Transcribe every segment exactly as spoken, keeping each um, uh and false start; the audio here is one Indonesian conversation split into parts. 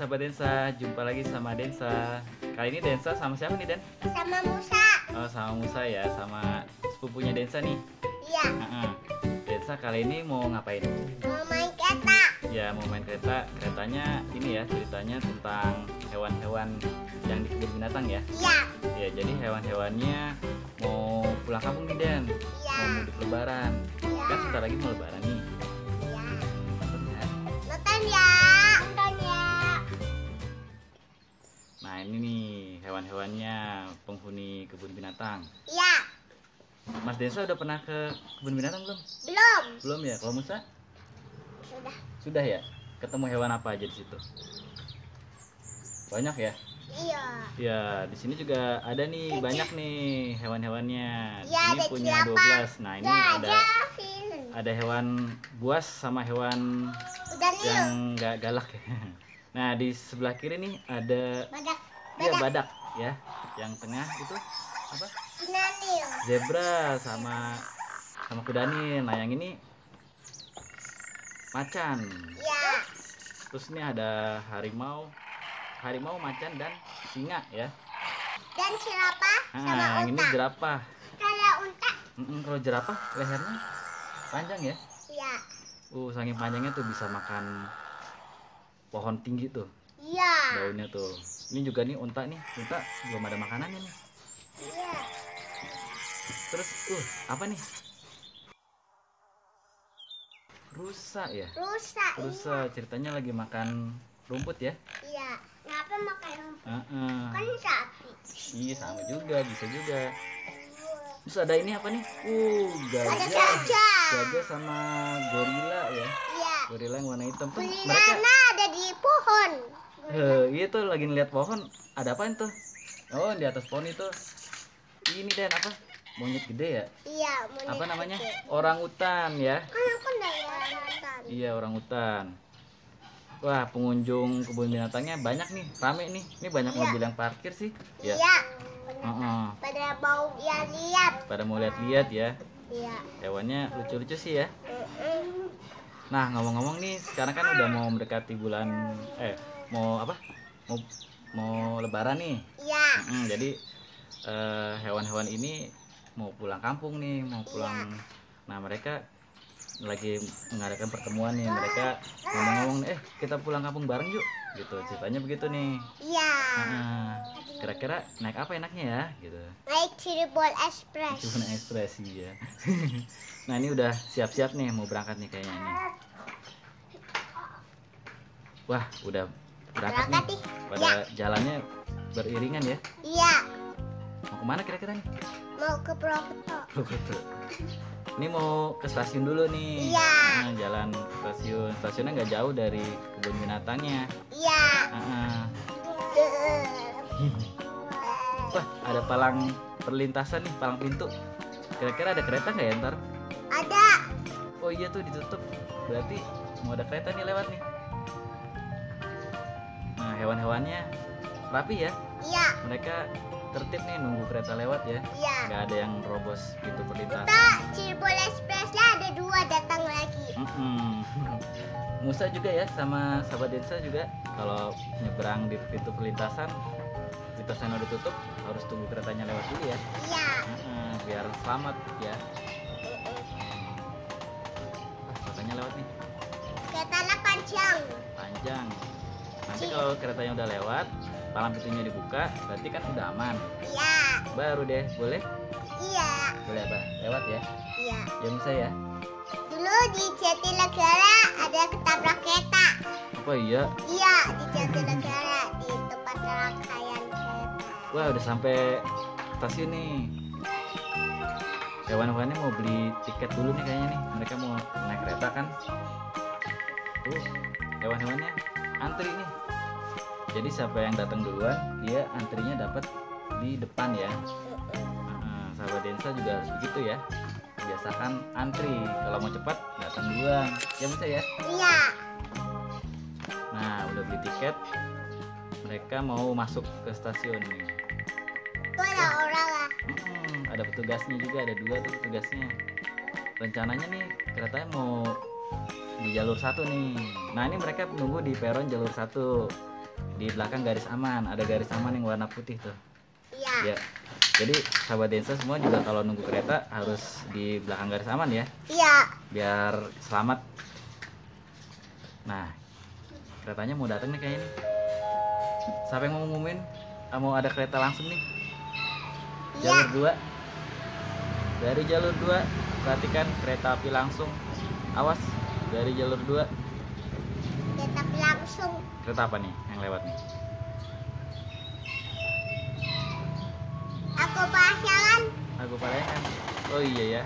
sahabat Densa, jumpa lagi sama Densa. Kali ini Densa sama siapa nih, Den? Sama Musa. Oh, sama Musa ya, sama sepupunya Densa nih. Iya. Uh-uh. Densa kali ini mau ngapain? Mau main kereta. Ya, mau main kereta. Keretanya ini ya, ceritanya tentang hewan-hewan yang di kebun binatang ya. Iya. Ya, jadi hewan-hewannya mau pulang kampung nih, Den. Iya. Mau mudik lebaran. Iya. Kan sebentar lagi mau lebaran nih. Iya. Nonton ya. Nonton ya. Nonton ya. Nah, ini nih hewan-hewannya penghuni kebun binatang. Iya. Mas Densa udah pernah ke kebun binatang belum? Belum. Belum ya. Kalau Musa? Sudah. Sudah ya. Ketemu hewan apa aja di situ? Banyak ya? Iya. Ya, di sini juga ada nih, banyak nih hewan-hewannya. Iya, Ini ada punya jerapah. dua belas. Nah, ini ada Gajah. ada hewan buas sama hewan Udah nih. yang nggak galak ya. Nah, di sebelah kiri nih ada Badak. ya Badak. badak ya. Yang tengah itu apa? Sinanil. Zebra sama sama kudanil. Nah, yang ini macan. Iya. Terus ini ada harimau, harimau, macan dan singa ya. Dan jerapah sama Nah, yang ini unta. jerapah. Kalau unta. Mm-mm, kalau jerapah lehernya panjang ya. Iya. Uh, saking panjangnya tuh bisa makan pohon tinggi tuh Iya. daunnya tuh. Ini juga nih unta nih, unta belum ada makanannya nih. Iya. Terus, uh, apa nih? Rusa ya. Rusa. Rusa ceritanya lagi makan rumput ya. Iya. Kenapa makan rumput? Uh-uh. Kan sapi. Iya, sama juga, bisa juga. Terus ada ini apa nih? Uh, Ada gajah. gajah. Gajah sama gorila ya. Iya. Gorila yang warna hitam tuh. Mereka Gulilana ada di pohon. eh iya tuh lagi ngeliat pohon. Ada apaan tuh? Oh, di atas pohon itu. Ini Dan apa? Monyet gede ya? Iya. Monyet Apa namanya? gede. Orang utan ya. Kan aku nggak ya nonton. Iya, orang utan. Wah, pengunjung kebun binatangnya banyak nih, rame nih. Ini banyak Iya. mobil yang parkir sih. Ya. Iya. Heeh. Pada mau lihat-lihat. Pada mau lihat-lihat ya. Iya. Hewannya lucu-lucu sih ya. Mm-mm. Nah, ngomong-ngomong nih, sekarang kan udah mau mendekati bulan eh mau apa? Mau mau lebaran nih. Iya. Mm, jadi eh, hewan-hewan ini mau pulang kampung nih, mau pulang. Nah, mereka lagi mengadakan pertemuan nih. Mereka ngomong-ngomong, eh kita pulang kampung bareng yuk. Gitu, ceritanya begitu nih. Iya. Nah, kira-kira naik apa enaknya ya? Gitu. Naik Cirebon Express. Cuma ekspresi ya. Nah, ini udah siap-siap nih mau berangkat nih kayaknya nih. Wah, udah berangkat Berangkat nih. nih. Pada jalannya beriringan ya. Iya. Mau kemana kira-kira nih? Mau ke Purwokerto. Purwokerto. Ini mau ke stasiun dulu nih. Iya. Nah, jalan stasiun. Stasiunnya nggak jauh dari kebun binatangnya. Iya. Ah, wah, ada palang perlintasan nih, palang pintu. Kira-kira ada kereta nggak ya ntar? Ada. Oh iya tuh ditutup. Berarti mau ada kereta nih lewat nih. Nah, hewan-hewannya rapi ya. Iya. Mereka tertib nih nunggu kereta lewat ya. Iya. Nggak ada yang nerobos pintu perlintasan. Kita Cirebon Expressnya ada dua datang lagi. Mm-mm. Musa juga ya sama sahabat Densa juga kalau nyebrang di pintu perlintasan, lintasan udah tutup harus tunggu keretanya lewat dulu ya. Iya. Mm-mm, biar selamat ya. Ah, keretanya lewat nih, Keretanya panjang. panjang. Nanti Ci- kalau keretanya udah lewat, palang pintunya dibuka, berarti kan udah aman. Iya. Baru deh, boleh? Iya. Boleh apa? Lewat ya. Iya. Ya Musa ya. Dulu di Jatinegara ada ketabrak kereta. Apa iya? Iya, di Jatinegara di tempat rangkaian kereta. Wah, udah sampai stasiun nih. Hewan-hewannya mau beli tiket dulu nih kayaknya nih. Mereka mau naik kereta kan. Tuh, hewan-hewannya antri nih. Jadi siapa yang datang duluan, dia antrinya dapat di depan ya. Nah, sahabat Densa juga harus begitu ya. Biasakan antri. Kalau mau cepat datang duluan. Ya bisa ya. Iya. Nah, udah beli tiket. Mereka mau masuk ke stasiun nih. Tuh ada orang lah. Hmm, ada petugasnya juga, ada dua tuh petugasnya. Rencananya nih keretanya mau di jalur satu nih. Nah, ini mereka menunggu di peron jalur satu. di belakang garis aman, ada garis aman yang warna putih tuh. Iya. Ya. Jadi sahabat Densa semua juga kalau nunggu kereta harus di belakang garis aman ya, Iya. biar selamat. Nah, keretanya mau datang nih kayaknya nih. Siapa yang mau ngumumin? Ah, mau ada kereta langsung nih? Jalur Iya. dua. Dari jalur dua, perhatikan kereta api langsung. Awas, dari jalur dua. Tetap langsung. Kereta apa nih yang lewat nih? Aku pasangan. Aku Parayangan. Oh iya ya.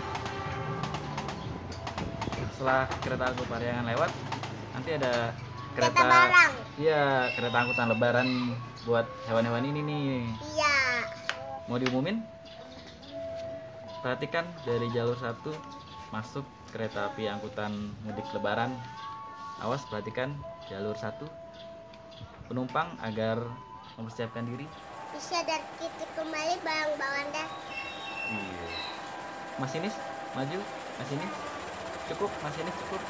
Setelah kereta Aku Parayangan lewat, nanti ada kereta, Kereta barang. Iya, kereta angkutan lebaran buat hewan-hewan ini nih. Iya. Mau diumumin? Perhatikan dari jalur satu masuk kereta api angkutan mudik lebaran. Awas, perhatikan jalur satu. Penumpang agar mempersiapkan diri. Bisa dari kita kembali barang bawaan dah. Iya. Masinis, maju. Masinis, cukup. Masinis cukup.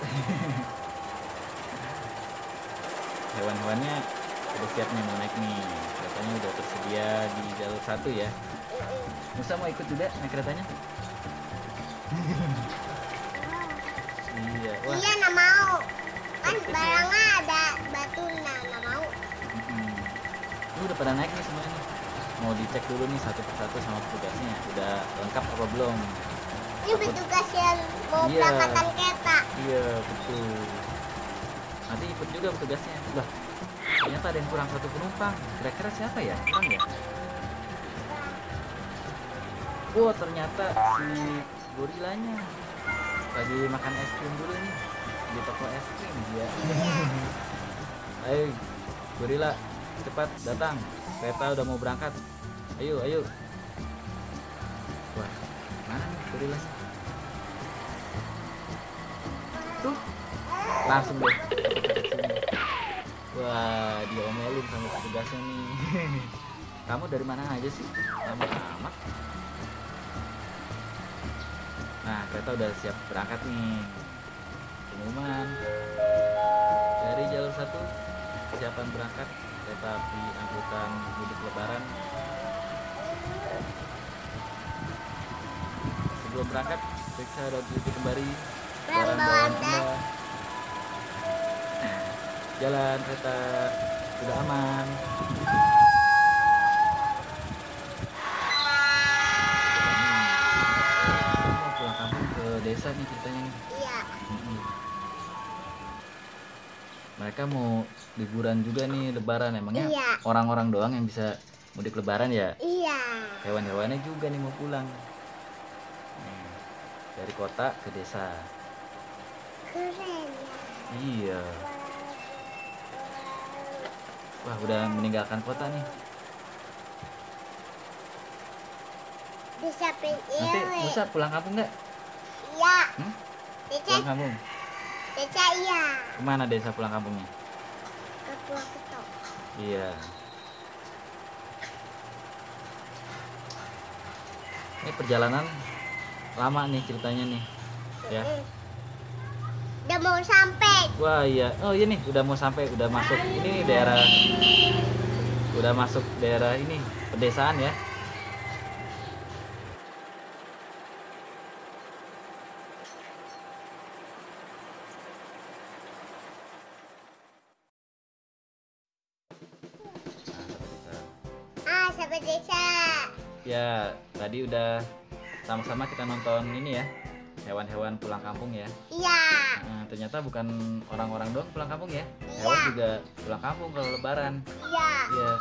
Hewan-hewannya udah siap nih mau naik nih. Keretanya udah tersedia di jalur satu ya. Musa mau ikut juga naik keretanya? Iya. Wah. Iya, nggak mau. Kan barangnya ada batu, nah nggak mau. Mm-mm. Ini udah pada naik nih semuanya nih. Mau dicek dulu nih satu persatu sama petugasnya. Udah lengkap apa belum? Ini petugas yang mau Iya. berangkatan kereta. Iya betul. Nanti ikut juga petugasnya. Lah, ternyata ada yang kurang satu penumpang. Kira-kira siapa ya? Kurang ya? Oh ternyata si gorilanya lagi makan es krim dulu nih di toko es krim dia. Ayo gorila, cepat datang. Kereta udah mau berangkat. Ayo, ayo. Wah, mana nih gorilanya? Tuh, langsung deh. Wah, diomelin sama petugasnya nih. Kamu dari mana aja sih? Lama amat. Nah, kereta udah siap berangkat nih. Pengumuman dari jalur satu, persiapan berangkat kereta api angkutan mudik lebaran. Sebelum berangkat, periksa dan teliti kembali Barang bawaan barang-bawaan Anda. Anda. Jalan kereta sudah aman. Mau pulang kampung ke desa nih ceritanya nih. Iya. Mm-mm. Mereka mau liburan juga nih lebaran, emangnya Iya. orang-orang doang yang bisa mudik lebaran ya? Iya. Hewan-hewannya juga nih mau pulang. Nih, dari kota ke desa. Keren ya. Iya. Wah, udah meninggalkan kota nih. Bisa Nanti pilih. Musa pulang kampung nggak? Iya. Hmm? Desa, Pulang kampung. desa iya. Kemana desa pulang kampungnya? Ke Purwokerto. Iya. Ini perjalanan lama nih ceritanya nih. Ya. Mm. Udah mau sampai. Wah iya. Oh iya nih, udah mau sampai, udah masuk ini daerah, udah masuk daerah ini pedesaan ya. Ah, sampai desa. Ya, tadi udah sama-sama kita nonton ini ya, hewan-hewan pulang kampung ya. Iya. Nah, ternyata bukan orang-orang doang pulang kampung ya, hewan Iya. juga pulang kampung kalau lebaran. Iya. Iya.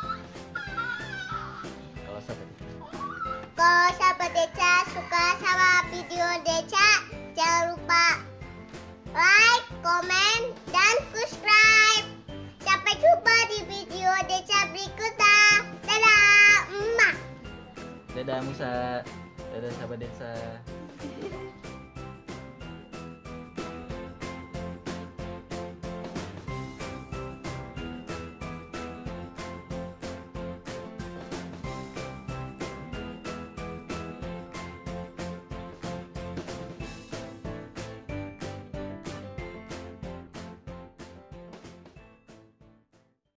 Kalau siapa? Kalau sahabat desa suka sama video desa, jangan lupa like, komen, dan subscribe. Sampai jumpa di video desa berikutnya. Dadah, emak. Dadah Musa, dadah sahabat desa.